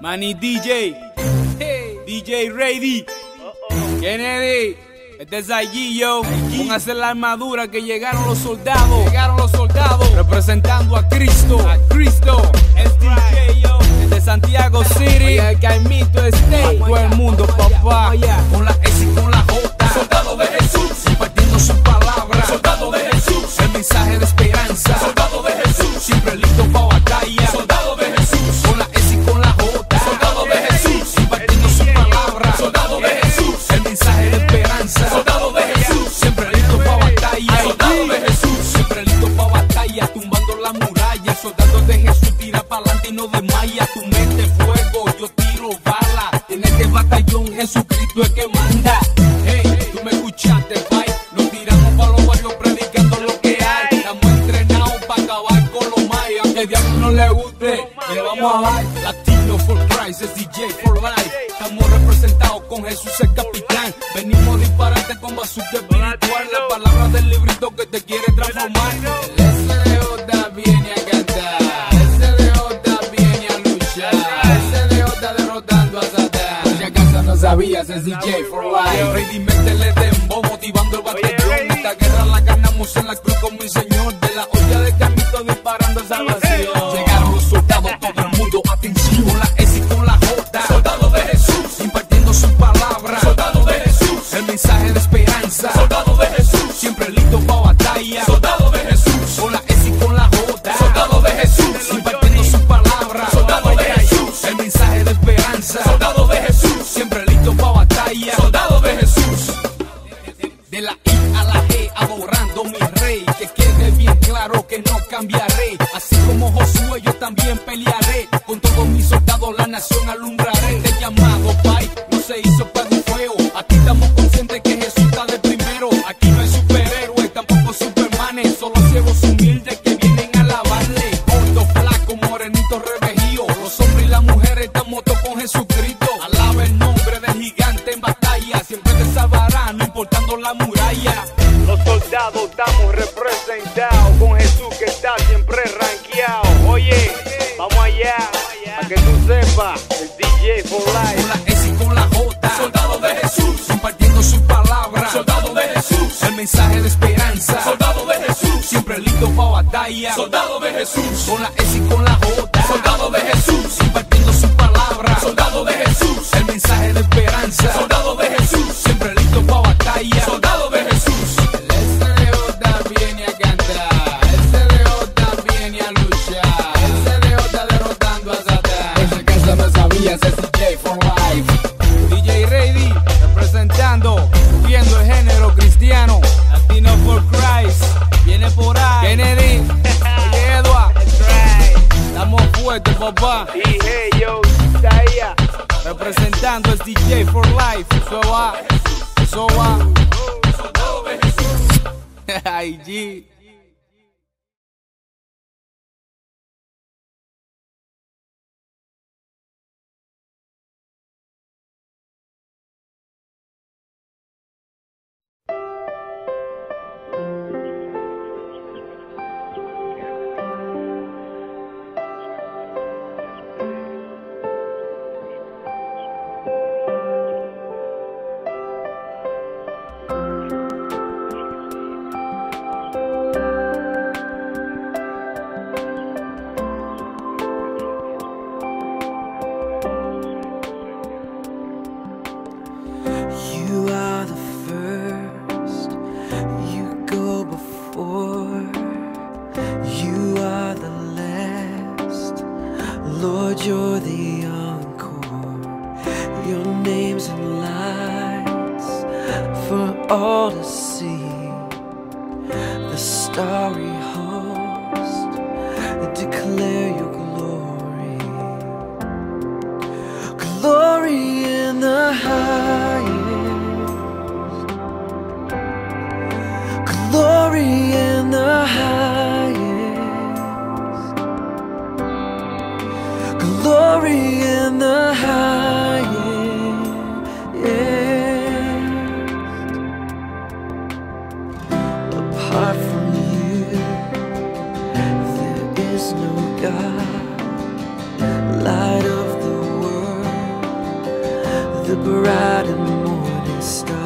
Manny DJ, hey. DJ Ready, Kennedy, este es allí, yo. Póngase la armadura que llegaron los soldados. Representando a Cristo, es DJ, yo. Desde Santiago City, el Caimito State. Todo el mundo, papá. Con la S y con la J, soldado de Jesús, impartiendo su palabra. Soldado de Jesús, el mensaje de esperanza. Soldado de Jesús, siempre listo para batalla. Soldado de Jesús, con la S y con la J. Soldado de Jesús, impartiendo su palabra. Soldado de Jesús, el mensaje de esperanza. Soldado de Jesús, siempre listo para batalla. Soldado de Jesús, siempre listo para batalla, tumbando la muralla. Soldado de Jesús, tira para adelante y no desmaya. Tu mente fuego, yo tiro bala. En este batallón Jesucristo es que manda. Hey, tú me escuchaste, bye. Nos tiramos para los barrios predicando lo que hay. Estamos entrenados para acabar con los mayas. Aunque al diablo no le guste, le vamos a dar. Latino for Christ, es DJ for life. Estamos representados con Jesús el capitán. Venimos a dispararte con bazooka espiritual. La palabra del librito que te quiere transformar. El SDJ viene a cantar, SDJ viene a luchar, SDJ derrotando a Satán. Si acaso no sabías, es DJ for life. Ready, métele dembow, motivando el batallón. Esta guerra la ganamos en la cruz con mi Señor. De la olla de Camito disparando salvación. Llegaron los soldados, todo el mundo, atención. Con la S y con la J, soldado de Jesús, impartiendo su palabra. Soldado de Jesús, el mensaje de esperanza. Soldado de Jesús, siempre listo para batalla. Soldado de Jesús, con la S y con la J. Soldado de Jesús, impartiendo su palabra. Soldado de Jesús, el mensaje de esperanza. Soldado de Jesús, siempre listo para batalla. Soldado de Jesús. De la I a la G, adorando mi rey. Que quede bien claro que no cambiaré. Así como Josué, yo también pelearé. Con todos mis soldados la nación alumbraré. Este llamado, Pai, no se hizo para un fuego. Aquí estamos conscientes que Jesús está de primero. Aquí no hay superhéroes, tampoco supermanes. Solo ciegos humildes que vienen a alabarle. Gordos, flacos, morenitos, revejíos. Los hombres y las mujeres estamos todos con Jesucristo. Alaba el nombre del gigante en batalla. Siempre te salvará, no importando la muralla. Los soldados estamos representados con Jesús que está siempre rankeado. Oye, vamos allá, para que tú sepas, el DJ for life. Con la S y con la J, soldado de Jesús, impartiendo su palabra. Soldado de Jesús, el mensaje de esperanza. Soldado de Jesús, siempre listo para batalla. Soldado de Jesús, con la S y con la J. Soldado de Jesús, impartiendo su palabra. Soldado de Jesús, el mensaje de esperanza. Soldado de Jesús, siempre listo para batalla. Soldado de Jesús. Es DJ for life. DJ Ready, representando, subiendo el género cristiano. Latino for Christ, viene por ahí. Kennedy, oye Edward, estamos fuertes, papá. Y hey, yo, está allá. Representando es DJ for life. Eso va, eso va. Ay, G. Lord, you're the encore. Your name's in lights for all to see. The starry host declare your glory. Glory in the highest. Glory in the highest. Glory in the highest. Apart from you, there is no God. Light of the world. the bright and morning star.